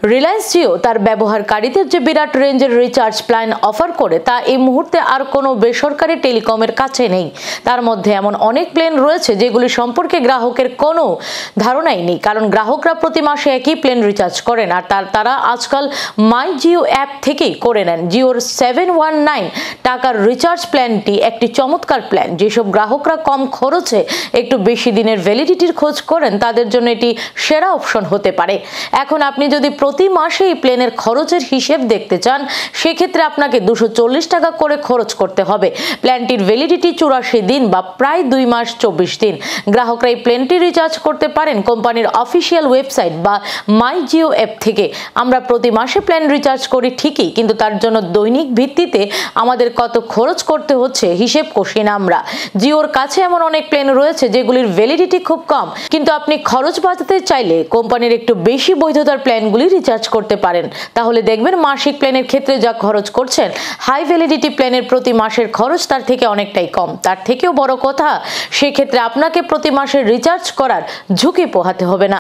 রিলায়েন্স জিও তার ব্যবহারকারীদের যে বিরাট রেঞ্জের রিচার্জ প্ল্যান অফার করে তা এই মুহূর্তে আর কোনো বেসরকারি টেলিকমের কাছে নেই। তার মধ্যে এমন অনেক প্ল্যান রয়েছে যেগুলি সম্পর্কে গ্রাহকের কোনো ধারণাই নেই, কারণ গ্রাহকরা প্রতি মাসে একই প্ল্যান রিচার্জ করেন আর তারা আজকাল মাই জিও অ্যাপ থেকেই করে নেন। জিওর 719 টাকার রিচার্জ প্ল্যানটি একটি চমৎকার প্ল্যান। যেসব গ্রাহকরা কম খরচে একটু বেশি দিনের ভ্যালিডিটির খোঁজ করেন তাদের জন্য এটি সেরা অপশন হতে পারে। এখন আপনি যদি প্রতি মাসে এই প্ল্যানের খরচের হিসেব দেখতে চান, সেক্ষেত্রে আপনাকে 240 টাকা করে খরচ করতে হবে। প্ল্যানটির ভ্যালিডিটি 84 দিন বা প্রায় 2 মাস 24 দিন। গ্রাহকরা এই প্ল্যানটি রিচার্জ করতে পারেন কোম্পানির অফিসিয়াল ওয়েবসাইট বা মাই জিও অ্যাপ থেকে। আমরা প্রতি মাসে প্ল্যান রিচার্জ করি ঠিকই, কিন্তু তার জন্য দৈনিক ভিত্তিতে আমাদের কত খরচ করতে হচ্ছে হিসেব কষি না আমরা। জিওর কাছে এমন অনেক প্ল্যান রয়েছে যেগুলির ভ্যালিডিটি খুব কম, কিন্তু আপনি খরচ বাঁচাতে চাইলে কোম্পানির একটু বেশি বৈধতার প্ল্যানগুলি রিচার্জ করতে পারেন। তাহলে দেখবেন মাসিক প্ল্যানের ক্ষেত্রে যা খরচ করছেন, হাই ভ্যালিডিটি প্ল্যানের প্রতি মাসের খরচ তার থেকে অনেকটাই কম। তার থেকেও বড় কথা, সেক্ষেত্রে আপনাকে প্রতি মাসে রিচার্জ করার ঝুঁকি পোহাতে হবে না।